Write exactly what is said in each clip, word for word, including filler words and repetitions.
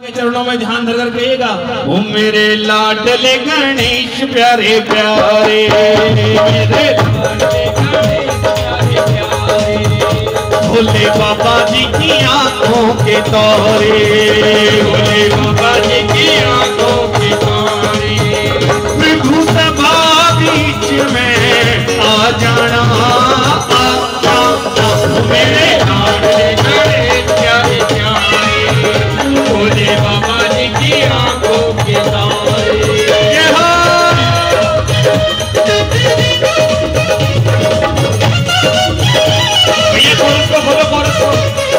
चरणों में ध्यान धर कर कहिएगा, ओ मेरे लाडले गणेश प्यारे प्यारे, मेरे लाडले गणेश प्यारे प्यारे, भोले बाबा जी की आंखों के तारे, भोले बाबा जी की आंखों के तारे, प्रभु सभा बीच में आ जाना, आ जाना मेरे लाडले गणेश प्यारे प्यारे, भोले बाबा जी की आंखों के तारे। भैया कोरस को बोलो, कोरस को।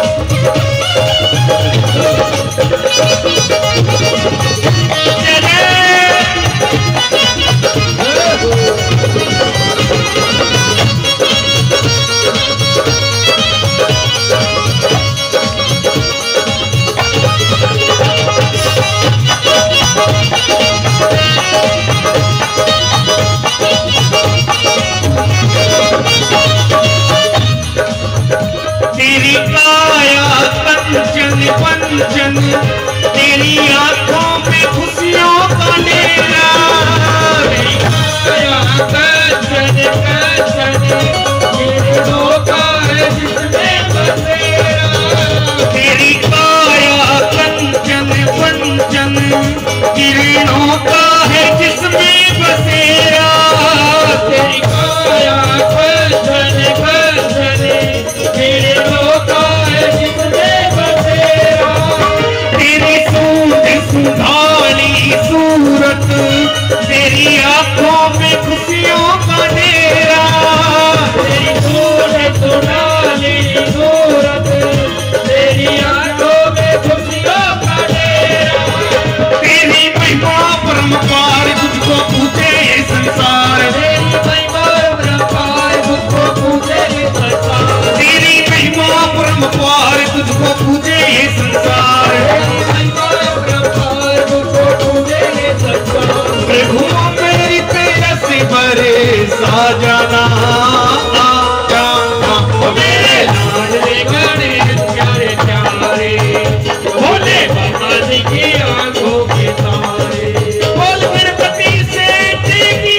तेरी काया कंचन पंचन, तेरी आंखों में खुशियों का डेरा, तेरी काया कंचन कंचन, तेरे धोखा है जिसमें बसेरा, तेरी काया कंचन पंचन, किरणों का है जिसमें बसेरा, तेरी काया कंचन कंचन, तेरे धोखा है जिसमें बसेरा, तेरी सूरत सुधारी सूरत, तेरी आंखों में खुशियों का डेरा, तेरी सूरत सुधारी सूरत, तेरी आंखों में खुशियों का डेरा, तेरी महिमा परम्पार तुझको पूछे ये संसार, तेरी महिमा परम्पार तुझको पूछे ये संसार, तेरी महिमा परम्पार तुझको पूछे ये संसार, तेरी महिमा परम्पार तुझको पूछे ये संसार, प्रभु मेरी तेरा से बरे सा जाना, आ जाना मेरे लाडले गणेश प्यारे प्यारे, भोले बाबा जी की आंखों के तारे, बोल गणपति सेठ की।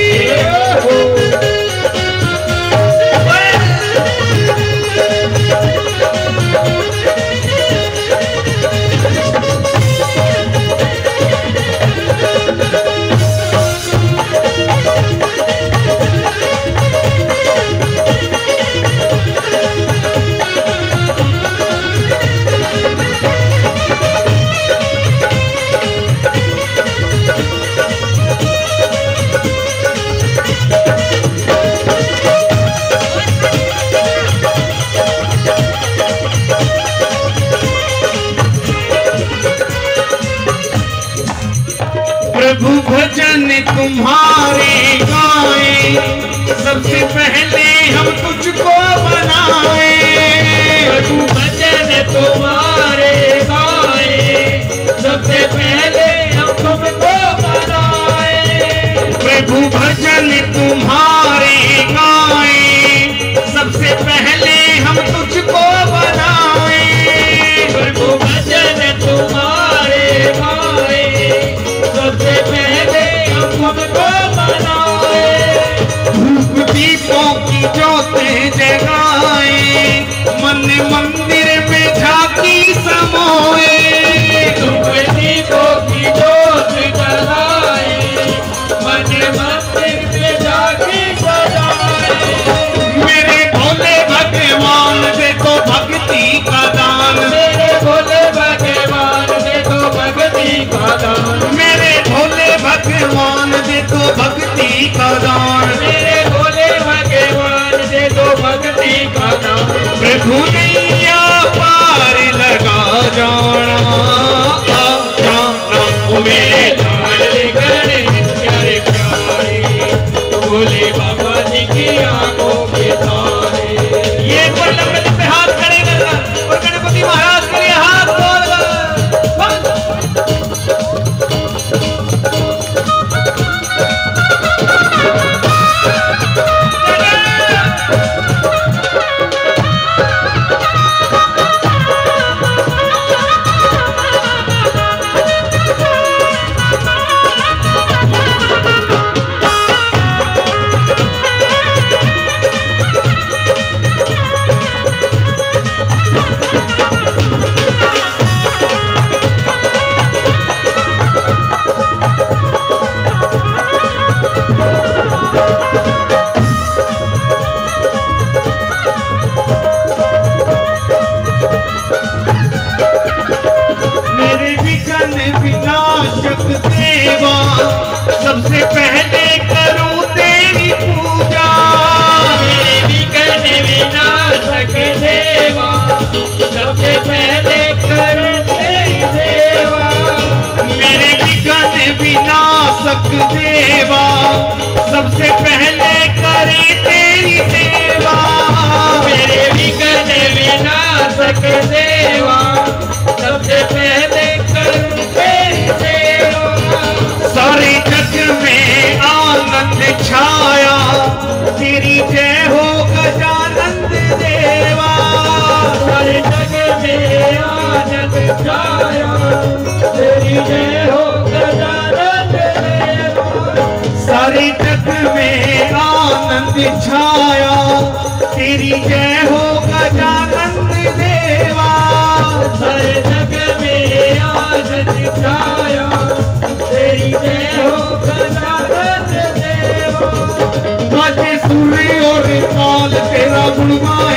प्रभु भजन तुम्हारे गाए, सबसे पहले हम तुझको बनाए, प्रभु भजन तुम्हारे गाए, सबसे पहले हम तुझको बनाए, प्रभु भजन तुम्हारे गाए, सबसे पहले हम तुझको बनाए, प्रभु भजन तुम्हारे गाए, सबसे पहले हम तुमको बनाए, धूप दीपों की ज्योतें जगाए, मन मंदिर में झांकी समोए, धूप दीपों की ज्योत जलाए, मन मंदिर में झांकी सजाए, मेरे भोले भगवान दे तो भक्ति का दान, मेरे भोले भगवान दे तो भक्ति का दान, मेरे भोले भगवान दे तो भक्ति का दान, मेरे भोले भगवान दे तो भक्ति का दान, प्रभु नैया पार लगा जाना, आ जाना ओ मेरे लाडले गणेश प्यारे प्यारे, भोले बाबा जी की आंखों के तारे। ये पल्लव पे हाथ खड़े करना और गणपति महाराज के लिए हाथ खोलना। Thank you. विघ्न विनाशक देवा, सबसे पहले करूं तेरी पूजा। मेरे विघ्न विनाशक देवा, सबसे पहले करूं तेरी सेवा। मेरे विघ्न विनाशक देवा, सबसे पहले करे तेरी सेवा। मेरे विघ्न विनाशक देवा, सबसे पहले करूं तेरी सेवा। सारे जग में आनंद छाया, तेरी जय हो गजानंद देवा। सारे जग में आनंद छाया, तेरी जय हो गजानंद देवा। सारे जग में आनंद छाया, तेरी जय हो गजानंद देवा। सारे जग में आनंद छाया, तेरी जय हो गजानंद देवा। बाजे सुर और ताल तेरा गुण गाए,